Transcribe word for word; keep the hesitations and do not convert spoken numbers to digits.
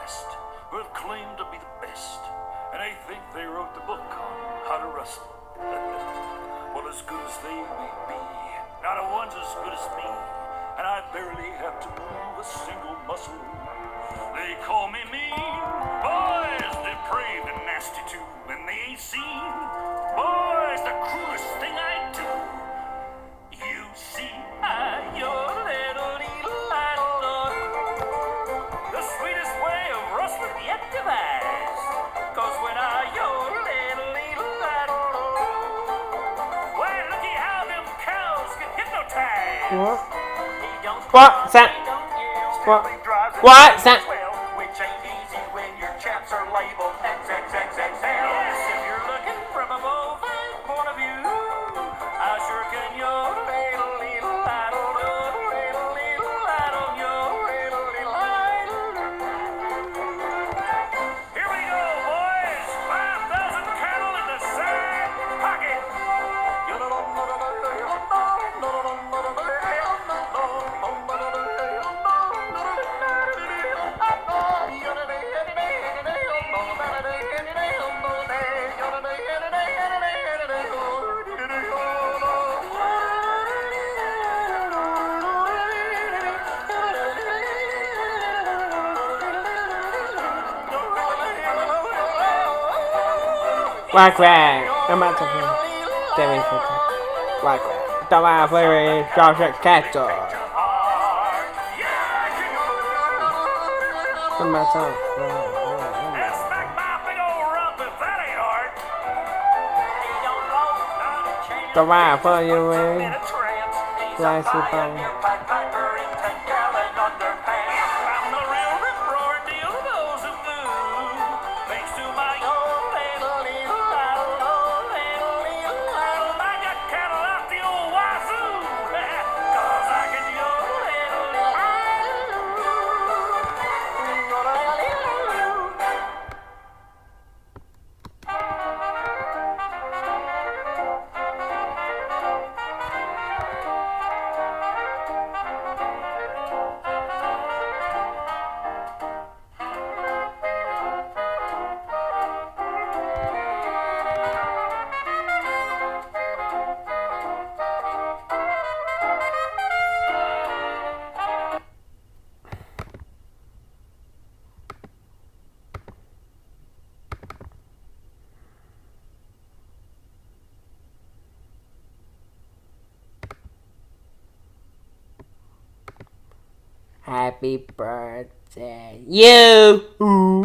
West who have claimed to be the best, and they think they wrote the book on how to wrestle. Well, as good as they may be, not a one's as good as me, and I barely have to move a single muscle. They call me mean, boys, depraved and nasty too, and they ain't seen, boys, the cruelest thing I do. You see, I, your little, little idol, the sweetest way of rustling yet devised, cause when I, your little, little idol, why, looky how them cows get hypnotized. What? What? That? What? What? That? Which ain't easy when your chaps are labeled X X X X L. Yes, if you're looking from a bovine point of view, I sure can your little, little idol, little, little, little idol, your little, little idol. Here we go, boys. five thousand cattle in the side pocket. Quack quack. I'm about to play. There is it. Quack quack. Don't mind playing Joshua Catcher. I'm about to. And smack my big old rump if that ain't hard. Don't mind playing you In in. a trance, he's a Classic pioneer ball. pipe piper in ten gallon underpants. I'm the real rip roaring deal to those who move. Thanks to my old little, little idol, old little, little idol. I got cattle out the old wazoo. Cause I can your little, little idol. Happy birthday, you.